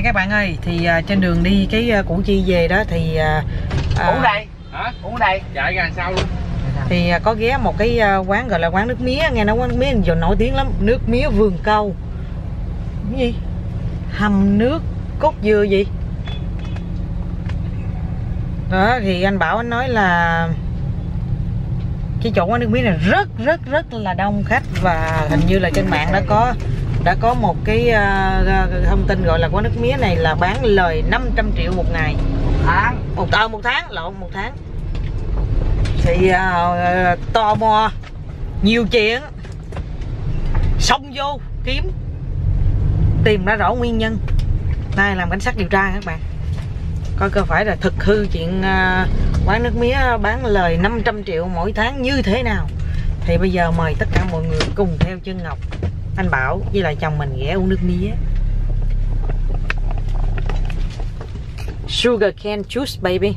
các bạn ơi, thì trên đường đi cái Củ Chi về đó thì uống đây hả? Uống đây chạy ra sau luôn. Thì có ghé một cái quán gọi là quán nước mía, nghe nói quán nước mía giờ nổi tiếng lắm, nước mía Vườn Câu. Cái gì? Hầm nước cốt dừa gì? Đó thì anh Bảo anh nói là cái chỗ quán nước mía này rất là đông khách, và hình như là trên mạng đã có một cái thông tin gọi là quán nước mía này là bán lời 500 triệu một ngày. Một tháng. Thì tò mò nhiều chuyện, xông vô tìm ra rõ nguyên nhân. Nay làm cảnh sát điều tra các bạn, coi có phải là thực hư chuyện quán nước mía bán lời 500 triệu mỗi tháng như thế nào. Thì bây giờ mời tất cả mọi người cùng theo chân Ngọc, anh Bảo với lại chồng mình ghé uống nước mía. Sugar cane juice baby.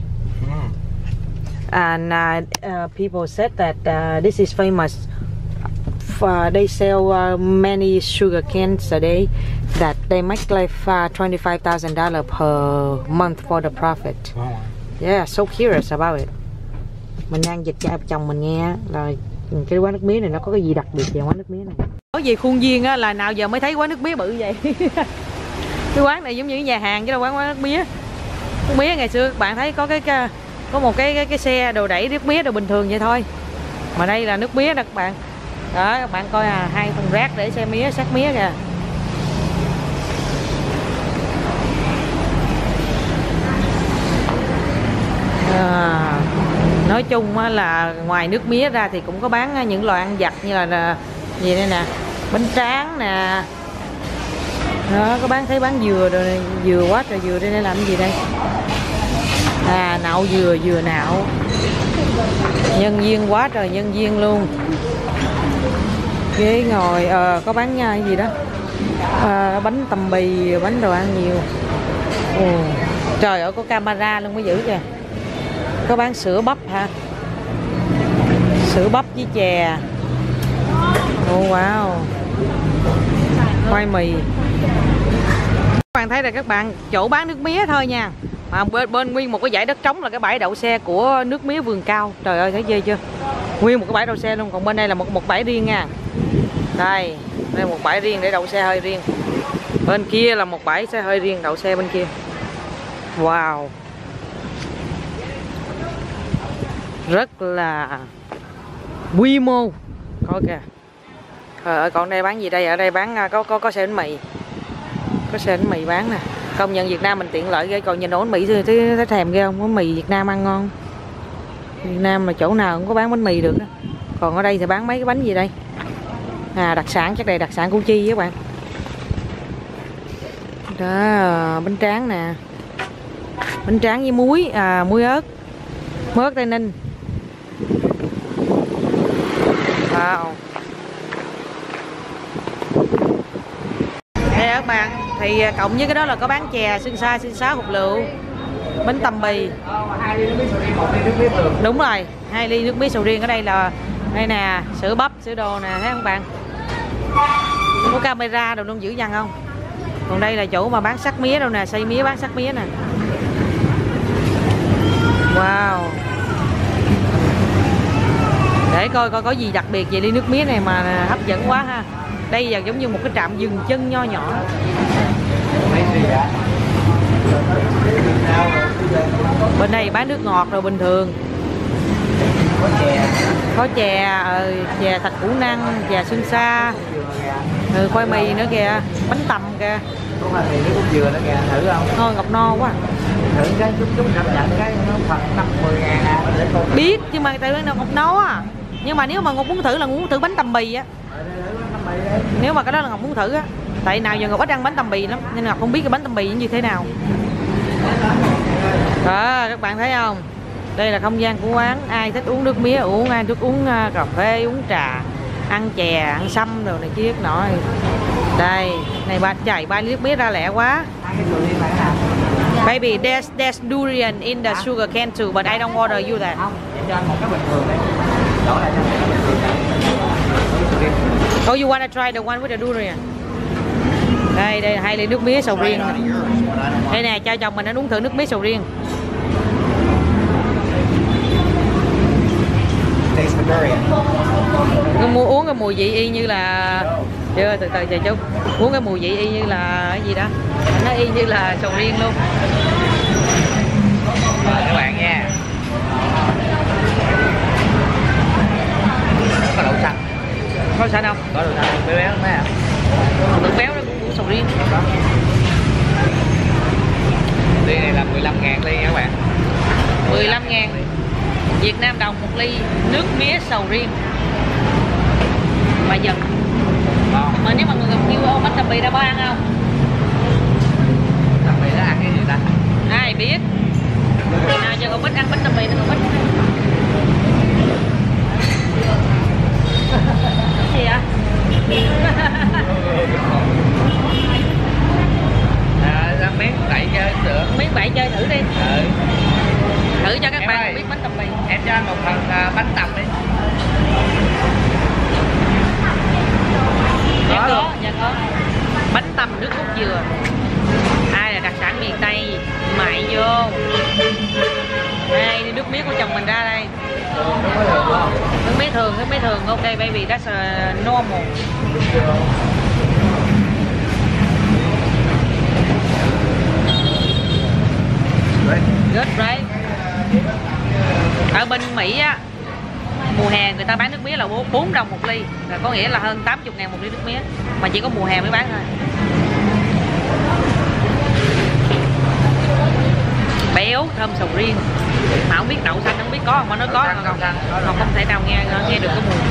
And people said that this is famous. They sell many sugar cans a day that they make like $25,000 per month for the profit. Yeah, so curious about it. Mình đang dịch cho chồng mình nghe là cái quán nước mía này nó có cái gì đặc biệt về quán nước mía này. Nói về khuôn viên á, là nào giờ mới thấy quán nước mía bự vậy. Cái quán này giống như nhà hàng chứ đâu quán nước mía. Nước mía ngày xưa các bạn thấy có một cái xe đồ đẩy nước mía đồ bình thường vậy thôi, mà đây là nước mía đó các bạn. Đó các bạn coi hai thùng rác để xe mía sát mía kìa. Nói chung là ngoài nước mía ra thì cũng có bán những loại ăn vặt như là gì đây nè, bánh tráng nè. Đó, có thấy bán dừa rồi này, dừa quá trời dừa đây, để làm cái gì đây? Nạo dừa nạo. Nhân viên quá trời nhân viên luôn. Ghế ngồi, có bán cái gì đó, bánh tằm bì, bánh đồ ăn nhiều. Trời ơi, có camera luôn mới giữ kìa. Có bán sữa bắp hả? Sữa bắp với chè. Wow. Khoai mì. Các bạn thấy là các bạn chỗ bán nước mía thôi nha, mà bên nguyên một cái dãy đất trống là cái bãi đậu xe của nước mía Vườn Câu. Trời ơi thấy ghê chưa, nguyên một cái bãi đậu xe luôn. Còn bên đây là một bãi riêng nha. Đây một bãi riêng để đậu xe hơi riêng. Bên kia là một bãi xe hơi riêng đậu xe bên kia. Wow, rất là quy mô. Coi kìa. Còn đây bán gì đây? Ở đây bán có xe bánh mì. Có xe bánh mì bán nè. Công nhận Việt Nam mình tiện lợi ghê. Còn nhìn ổ bánh mì thấy thèm ghê không? Bánh mì Việt Nam ăn ngon. Việt Nam mà chỗ nào cũng có bán bánh mì được đó. Còn ở đây thì bán mấy cái bánh gì đây? Đặc sản, chắc đây đặc sản Củ Chi các bạn. Đó, bánh tráng nè. Bánh tráng với muối, muối ớt. Muối ớt Tây Ninh. Wow. Đây các bạn, thì cộng với cái đó là có bán chè, sưng sá, hột lựu, bánh tằm bì. 2 ly nước mía sầu riêng, 1 ly nước mía thường. Đúng rồi, 2 ly nước mía sầu riêng. Ở đây là đây nè, sữa bắp, sữa đồ nè, thấy không bạn? Có camera đồ luôn, giữ dằn không? Còn đây là chỗ mà bán sắc mía đâu nè, xay mía, bán sắc mía nè. Wow. Để coi có gì đặc biệt về ly nước mía này mà hấp dẫn quá ha. Đây giờ giống như một cái trạm dừng chân nho nhỏ. Bên đây bán nước ngọt rồi bình thường. Có chè, chè thạch củ năng, chè sương sa, khoai mì nữa kìa, bánh tằm kìa. Dừa nữa kìa, thử không? Thôi ngọc no quá. Thử cái chút cảm nhận cái nó Phật 50 ngàn để coi. Biết chứ mà tự nhiên ngọc no á. Nhưng mà nếu mà Ngọc muốn thử là muốn thử bánh tằm bì á. Nếu mà cái đó là Ngọc muốn thử á. Tại nào giờ Ngọc ít ăn bánh tằm bì lắm, nên Ngọc không biết cái bánh tằm bì như thế nào. Đó, các bạn thấy không? Đây là không gian của quán. Ai thích uống nước mía uống, ai thích uống cà phê, uống trà, ăn chè, ăn sâm đồ này kia nọ. Đây, này ba ly nước mía ra lẹ quá. Baby, there's durian in the sugar can too, but I don't order you that. Cho anh một cái bình thường đấy. Đổ lại cho Oh, you wanna try the one with the durian? Đây 2 ly nước mía sầu riêng. Đây nè, cho chồng mình nó uống thử nước mía sầu riêng. Uống cái mùi vị y như là chưa, từ từ chờ chút. Uống cái mùi vị y như là cái gì đó, nó y như là sầu riêng luôn. Mời các bạn nha. Có đậu xanh. Có sao không? Có đậu xanh béo béo lắm á. Đậu béo nó cũng sầu riêng. Ly này là 15.000 ly nha các bạn. 15.000 Việt Nam đồng 1 ly nước mía sầu riêng. Mà giờ mà nếu mà người gặp kêu ô bánh tằm bì đã có ăn không? Tằm bì đã ăn cái gì ta? Ai biết. Nào cho con Bích ăn bánh tằm bì nó con Bích. Gì ạ? Ra miếng đẩy chơi được. Miếng bậy chơi thử đi. Ừ. Thử cho các Em bạn ơi, biết bánh tằm bì. em cho anh một phần bánh tằm đi. Dạ có. Bánh tằm nước cốt dừa. Ai là đặc sản miền Tây mại vô. Đây đi nước mía của chồng mình ra đây. Nước mía thường, ok baby, that's normal. Good right. Ở bên Mỹ á, mùa hè người ta bán nước mía là 4 đồng 1 ly, là có nghĩa là hơn 80.000 1 ly nước mía, mà chỉ có mùa hè mới bán thôi. Béo thơm sầu riêng, mà không biết đậu xanh không biết có không, mà nó có không, không thể nào nghe được cái mùi.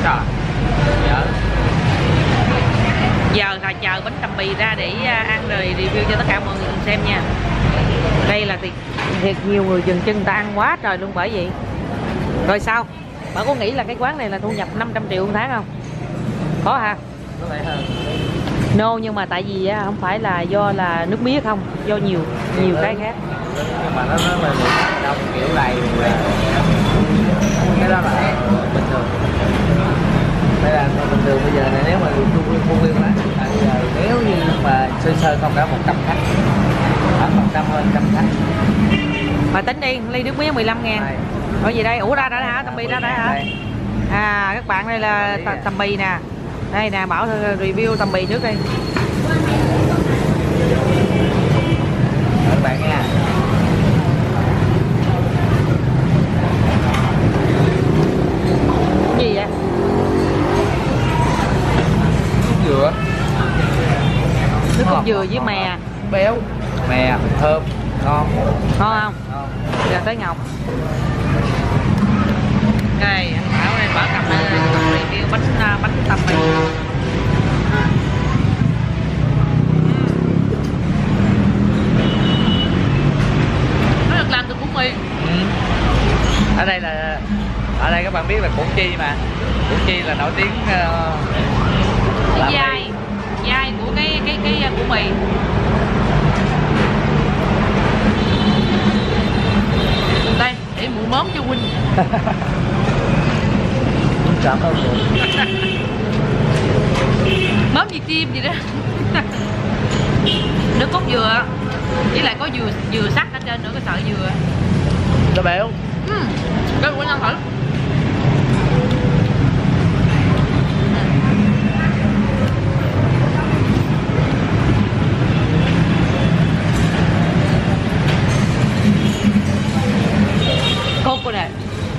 Giờ là chờ bánh tằm bì ra để ăn rồi review cho tất cả mọi người xem nha. Đây là thiệt nhiều người dừng chân, người ta ăn quá trời luôn bởi vậy. Rồi sao? Bạn có nghĩ là cái quán này là thu nhập 500 triệu một tháng không? Có hả? Có phải hơn. No, nhưng mà tại vì không phải là do là nước mía không, do nhiều cái khác. Nhưng mà nó là đông kiểu này cái đó là bình thường. Đây là bình thường bây giờ này, nếu mà khuôn viên đó nếu như mà sơ không cả 100 khách, khoảng 100 hơn 100 khách. Mà tính đi, ly nước mía 15.000. Ở gì đây? Ủa ra đã hả? Tằm bì ra đã hả? À các bạn, đây là tằm bì nè. Đây nè, Bảo review tằm bì trước đi. Các bạn nha. Cái gì vậy? Dừa. Nước cốt dừa với mè. Béo. Mè, thơm, ngon. Ngon không? Ngon. Giờ tới Ngọc. Đây, anh Bảo đây, Bảo cầm review bánh tằm bì. Nó được làm từ củ mì. Ở đây các bạn biết là Củ Chi mà. Củ Chi là nổi tiếng dai của cái củ mì. Đây, để mụ mớm cho huynh. Cảm ơn chị. Mớm gì tim gì đó. Nước cốt dừa với lại có dừa sắc ở trên nữa, cái sợi dừa. Nó béo. Cái của nhân thử. Coconut.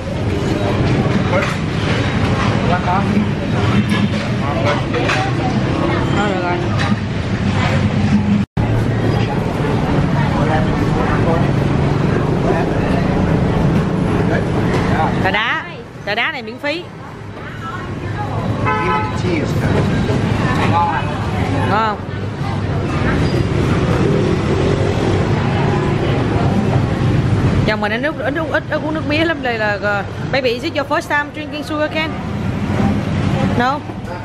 Quá có. Thôi được rồi. Trà đá này miễn phí. Ngon à. Ngon không? Chồng mình ít uống nước mía lắm. Đây là baby, is it your first time drinking sugar cane? No.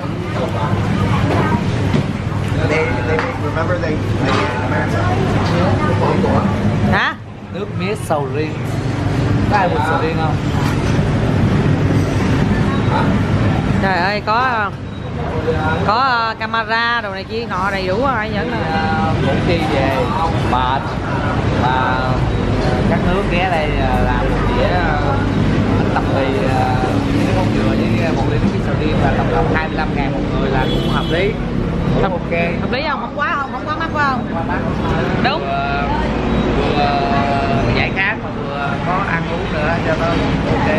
Hả? Nước mía sầu riêng. Có ai muốn sầu riêng không? Trời ơi, có Có camera đồ này kia nọ đầy đủ rồi vẫn là. Mỗi khi về mệt mà các nước ghé đây làm một đĩa tập thì nước mắm dừa với một ly nước sầu riêng là tầm cộng 25.000 một người là cũng hợp lý. Cũng ok. Hợp lý không? Không quá mắc quá không? Đúng. Vừa giải khát mà vừa có ăn uống nữa cho nó ok.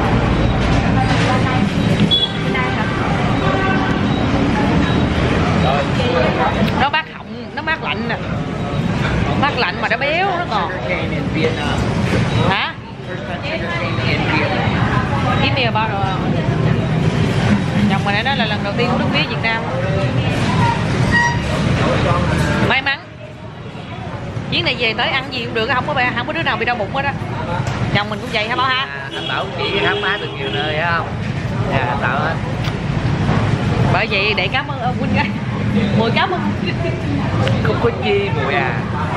Nó mát họng, nó mát lạnh nè. Mát lạnh mà nó béo nó còn. Hả? Kiếm nhiều bao rồi không? Chồng mình nói là lần đầu tiên uống nước mía Việt Nam. May mắn. Chuyến này về tới ăn gì cũng được, không có đứa nào bị đau bụng hết á. Chồng mình cũng vậy hả Bảo ha? Anh Bảo chỉ khám phá được nhiều nơi phải không? Dạ, anh Bảo hết. Bởi vậy để cảm ơn ông huynh gái. Mùi cảm ơn. Không có chi mùi à.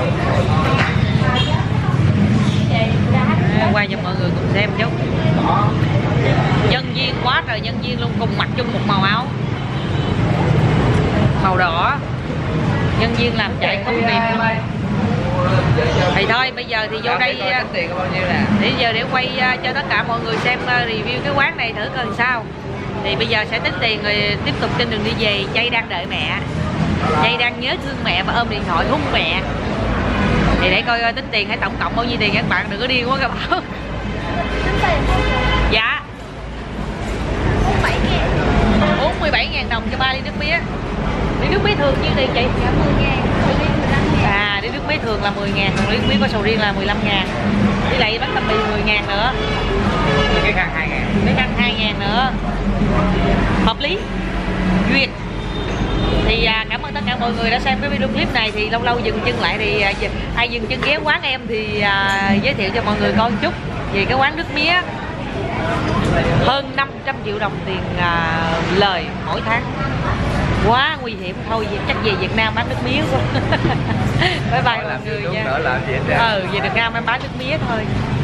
Quay cho mọi người cùng xem chút. Nhân viên quá trời nhân viên luôn, cùng mặc chung một màu áo màu đỏ. Nhân viên làm chạy không kịp luôn. Thì thôi bây giờ thì vô đây bây giờ để quay cho tất cả mọi người xem review cái quán này thử coi sao. Thì bây giờ sẽ tính tiền rồi tiếp tục trên đường đi về. Chay đang đợi mẹ, Chay đang nhớ thương mẹ và ôm điện thoại hung mẹ. Thì để coi tính tiền hãy tổng cộng bao nhiêu tiền các bạn, đừng có điên quá các bạn. Tính tiền không? Dạ 47.000 đồng cho 3 ly nước mía. Ly nước mía thường nhiêu tiền chị? Dạ 10.000. À, ly nước mía thường là 10.000, còn ly nước mía có sầu riêng là 15.000. Với lại bánh bánh mì 10.000 nữa. Cái khăn 2.000. Cái khăn 2.000 nữa. Hợp lý. Duyệt. Thì cảm ơn tất cả mọi người đã xem cái video clip này. Thì lâu lâu dừng chân lại thì ai dừng chân ghé quán em thì giới thiệu cho mọi người coi một chút về cái quán nước mía. Hơn 500 triệu đồng tiền lời mỗi tháng. Quá nguy hiểm, thôi chắc về Việt Nam bán nước mía quá. Bye bye mọi người nha. Về Việt Nam em bán nước mía thôi.